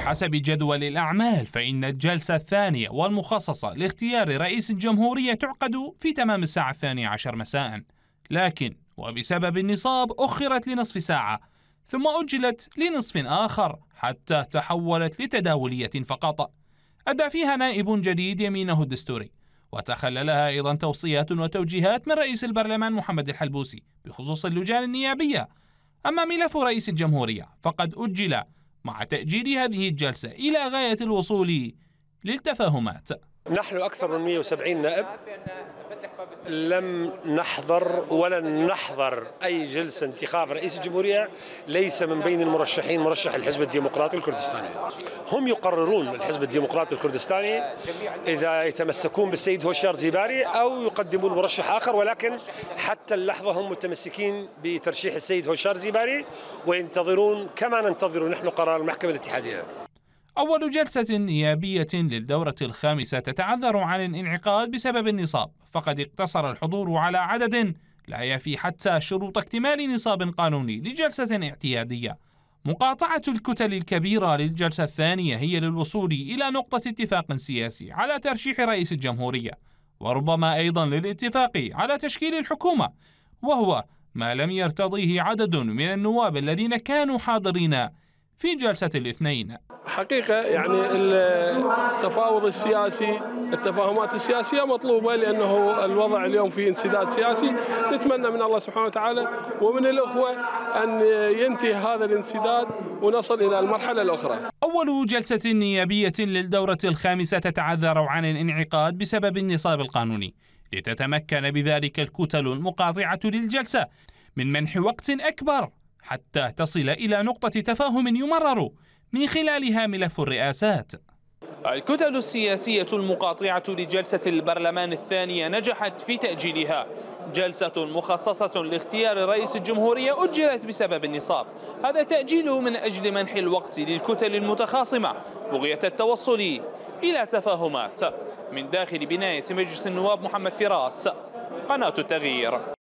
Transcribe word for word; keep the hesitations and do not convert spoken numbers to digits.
بحسب جدول الأعمال فإن الجلسة الثانية والمخصصة لاختيار رئيس الجمهورية تعقد في تمام الساعة الثانية عشر مساء، لكن وبسبب النصاب أخرت لنصف ساعة ثم أجلت لنصف آخر حتى تحولت لتداولية فقط أدى فيها نائب جديد يمينه الدستوري، وتخللها أيضا توصيات وتوجيهات من رئيس البرلمان محمد الحلبوسي بخصوص اللجان النيابية. أما ملف رئيس الجمهورية فقد أجل مع تأجيل هذه الجلسة إلى غاية الوصول للتفاهمات. نحن أكثر من مئة وسبعين نائب لم نحضر ولن نحضر أي جلسة انتخاب رئيس الجمهورية ليس من بين المرشحين مرشح الحزب الديمقراطي الكردستاني. هم يقررون الحزب الديمقراطي الكردستاني إذا يتمسكون بالسيد هوشار زيباري أو يقدمون مرشح آخر، ولكن حتى اللحظة هم متمسكين بترشيح السيد هوشار زيباري وينتظرون كما ننتظر نحن قرار المحكمة الاتحادية. أول جلسة نيابية للدورة الخامسة تتعذر عن الانعقاد بسبب النصاب، فقد اقتصر الحضور على عدد لا يفي حتى شروط اكتمال نصاب قانوني لجلسة اعتيادية. مقاطعة الكتل الكبيرة للجلسة الثانية هي للوصول إلى نقطة اتفاق سياسي على ترشيح رئيس الجمهورية، وربما أيضا للاتفاق على تشكيل الحكومة، وهو ما لم يرتضيه عدد من النواب الذين كانوا حاضرين في جلسة الاثنين. حقيقة يعني التفاوض السياسي، التفاهمات السياسية مطلوبة لأنه الوضع اليوم فيه انسداد سياسي. نتمنى من الله سبحانه وتعالى ومن الأخوة أن ينتهي هذا الانسداد ونصل إلى المرحلة الأخرى. أول جلسة نيابية للدورة الخامسة تتعذر عن الانعقاد بسبب النصاب القانوني، لتتمكن بذلك الكتل المقاطعة للجلسة من منح وقت أكبر حتى تصل إلى نقطة تفاهم يمرر من خلالها ملف الرئاسات. الكتل السياسية المقاطعة لجلسة البرلمان الثانية نجحت في تأجيلها. جلسة مخصصة لاختيار رئيس الجمهورية أجلت بسبب النصاب، هذا تأجيل من أجل منح الوقت للكتل المتخاصمة بغية التوصل إلى تفاهمات. من داخل بناية مجلس النواب، محمد فراس، قناة التغيير.